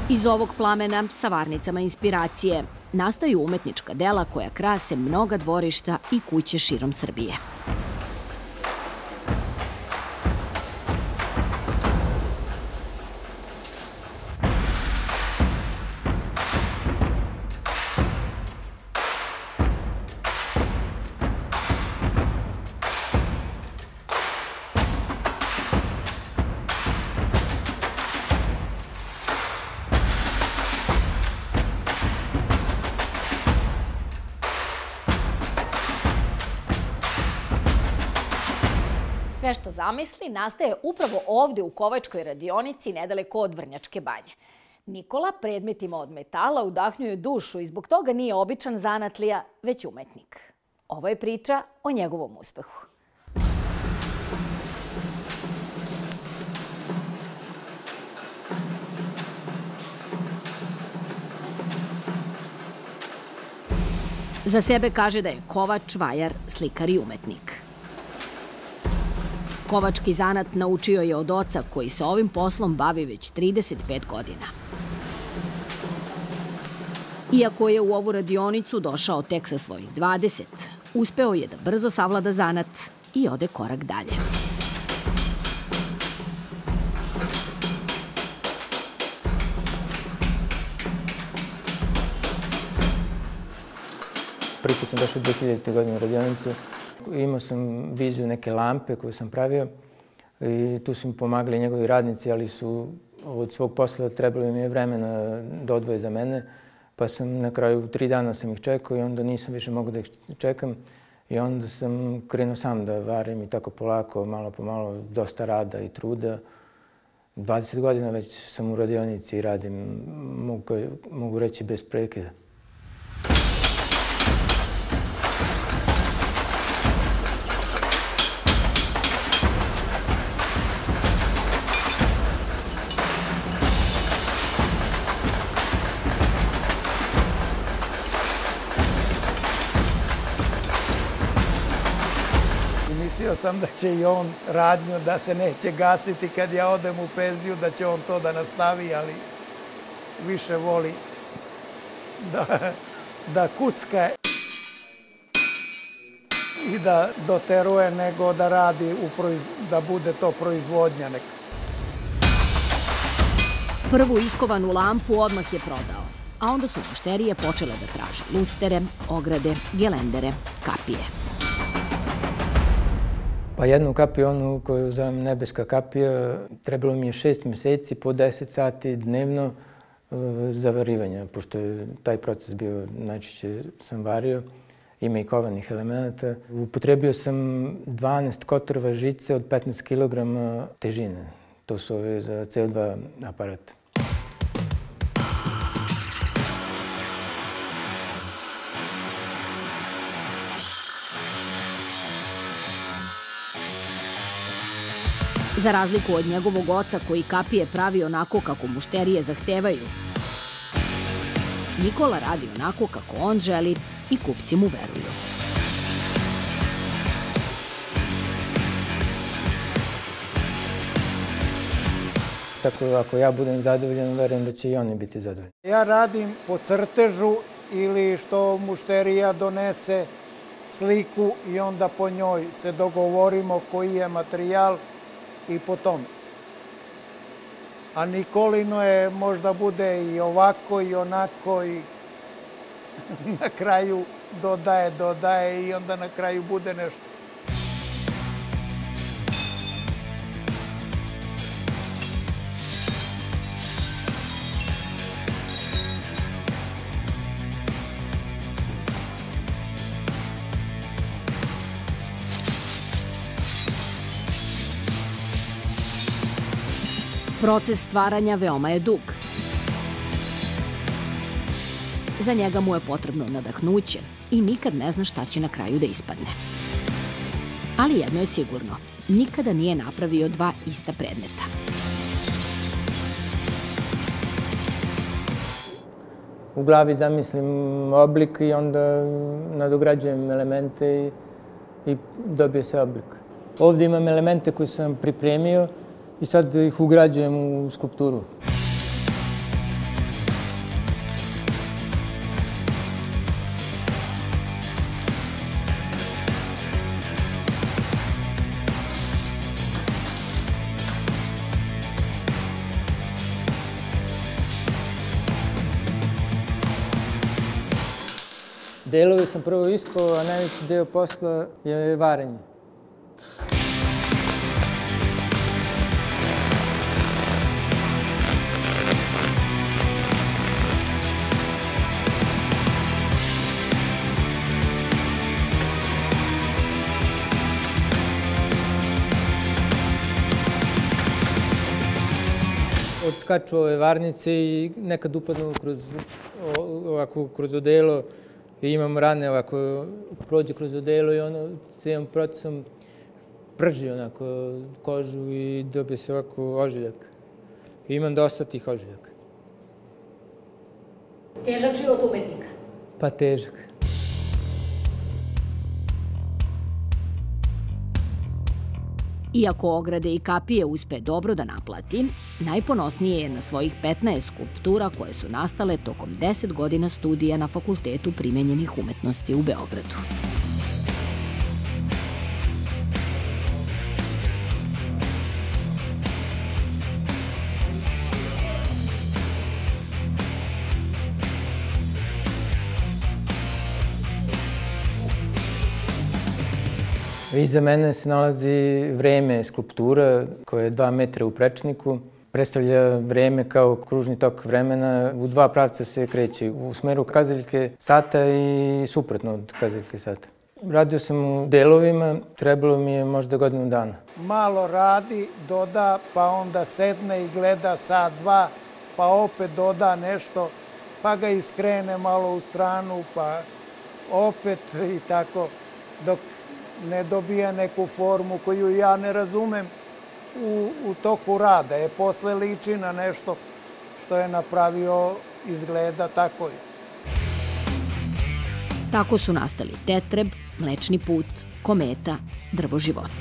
Iz ovog plamena sa varnicama inspiracije nastaju umetnička dela koja krase mnoga dvorišta i kuće širom Srbije. Sve što zamisli nastaje upravo ovde u kovačkoj radionici nedaleko od Vrnjačke Banje. Nikola predmetima od metala udahnjuje dušu i zbog toga nije običan zanatlija, već umetnik. Ovo je priča o njegovom uspehu. Za sebe kaže da je kovač, vajar, slikar i umetnik. Kovački zanat naučio je od oca koji se ovim poslom bavi već 35 godina. Iako je u ovu radionicu došao tek sa svojih 20, uspeo je da brzo savlada zanat i ode korak dalje. Prvi put sam došao 2000. godine u radionicu. Imao sam viziju neke lampe koju sam pravio i tu su mi pomagali njegovi radnici, ali su od svog posla trebalo mi je vremena da odvoje za mene, pa sam na kraju 3 dana sam ih čekao i onda nisam više mogao da ih čekam i onda sam krenuo sam da varim i tako polako, malo po malo, dosta rada i truda. 20 godina već sam u radionici i radim, mogu reći, bez prekida. Mislio sam da će i on radnju, da se neće gasiti kad ja odem u penziju, da će on to da nastavi, ali više voli da kucka i da doteruje nego da radi, da bude to proizvodnja neka. Prvu iskovanu lampu odmah je prodao, a onda su mušterije počele da traže lustere, ograde, gelendere, kapije. Pa jednu kapiju, onu koju zovem nebeska kapija, trebalo mi je 6 meseci po 10 sati dnevno za varivanje, pošto je taj proces bio, najčešće sam vario, ima i kovanih elemenata. Upotrebio sam 12 kotrova žice od 15 kg težine. To su ove za CO2 aparate. Za razliku od njegovog oca koji kapije pravi onako kako mušterije zahtevaju, Nikola radi onako kako on želi i kupci mu veruju. Tako ako ja budem zadovoljan, verujem da će i oni biti zadovoljni. Ja radim po crtežu ili što mušterija donese sliku i onda po njoj se dogovorimo koji je materijal i po tome. A Nikolino je možda bude i ovako i onako i na kraju dodaje i onda na kraju bude nešto. Proces stvaranja veoma je dug. Za njega mu je potrebno nadahnuće i nikad ne zna šta će na kraju da ispadne. Ali jedno je sigurno, nikada nije napravio 2 ista predmeta. U glavi zamislim oblik i onda nadograđujem elemente i dobije se oblik. Ovdje imam elemente koje sam pripremio i sad ih ugrađujem u skulpturu. Delove sam prvo iskao, a najveći deo posla je varenje. Odskaču ove varnice i nekad upadnu kroz odelo i imam rane ovako, prođe kroz odelo i ono cijelim procesom prži onako kožu i dobije se ovako ožiljak. I imam dosta tih ožiljaka. Težak život umetnika? Pa težak. Iako ograde i kapije uspe dobro da naplati, najponosnije je na svojih 15 skulptura koje su nastale tokom 10 godina studija na Fakultetu primenjenih umetnosti u Beogradu. Iza mene se nalazi vreme skulptura koja je 2 metra u prečniku. Predstavlja vreme kao kružni tok vremena. U 2 pravca se kreće, u smeru kazaljke sata i suprotno od kazaljke sata. Radio sam u delovima, trebalo mi je možda godinu dana. Malo radi, doda, pa onda sedne i gleda sat, 2, pa opet doda nešto, pa ga iskrene malo u stranu, pa opet i tako, dok ne dobija neku formu koju ja ne razumem u toku rada. Je posle liči na nešto što je napravio, izgleda tako je. Tako su nastali tetreb, Mlečni put, kometa, drvo života.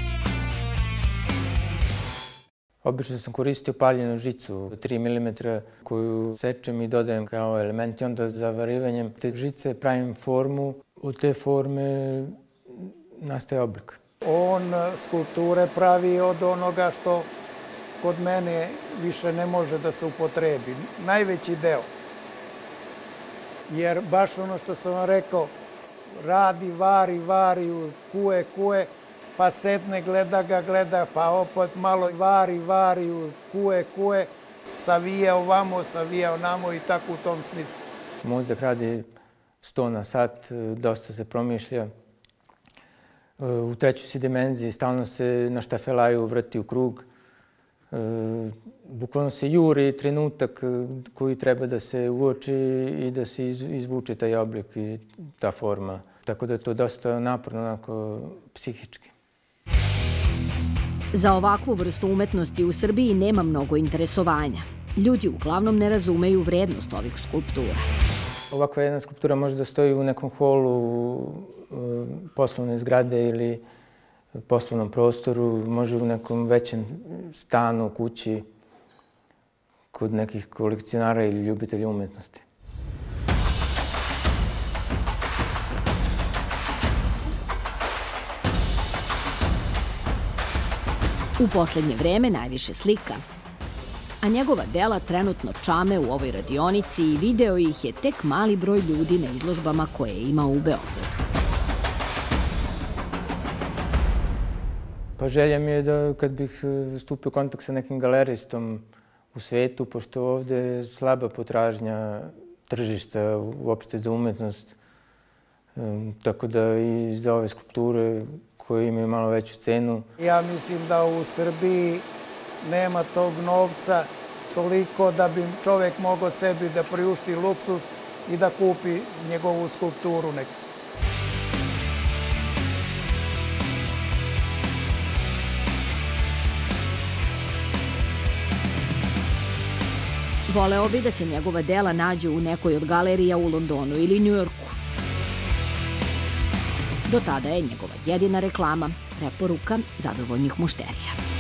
Obično sam koristio paljenu žicu 3 mm koju sečem i dodajem kao element i onda zavarivanjem te žice pravim formu. Od te forme nastaje oblik. On skulpture pravi od onoga što kod mene više ne može da se upotrebi. Najveći deo. Jer baš ono što sam vam rekao, radi, vari, kuje, pa sedne, gleda, pa opet malo vari, kuje, savija ovamo, savija onamo i tako u tom smislu. Mozak radi 100 na sat, dosta se promišlja. U 3. si dimenziji stalno se na štafelaju vrti u krug. Bukvalno se juri trenutak koji treba da se uoči i da se izvuče taj oblik i ta forma. Tako da je to dosta naporno, onako, psihički. Za ovakvu vrstu umetnosti u Srbiji nema mnogo interesovanja. Ljudi uglavnom ne razumeju vrednost ovih skulptura. Ovakva jedna skulptura može da stoji u nekom holu poslovne zgrade ili poslovnom prostoru, može u nekom većem stanu, kući, kod nekih kolekcionara ili ljubitelja umetnosti. U poslednje vreme najviše slika, a njegova dela trenutno čame u ovoj radionici i video ih je tek mali broj ljudi na izložbama koje je imao u Beogradu. Pa želja mi je da kad bih stupio u kontakt sa nekim galeristom u svetu, pošto ovde je slaba potražnja tržišta uopšte za umetnost, tako da i za ove skulpture koje imaju malo veću cenu. Ja mislim da u Srbiji nema tog novca toliko da bi čovek mogao sebi da priušti luksuz i da kupi njegovu skulpturu neku. Voleo bi da se njegova dela nađu u nekoj od galerija u Londonu ili Njujorku. Do tada je njegova jedina reklama preporuka zadovoljnih mušterija.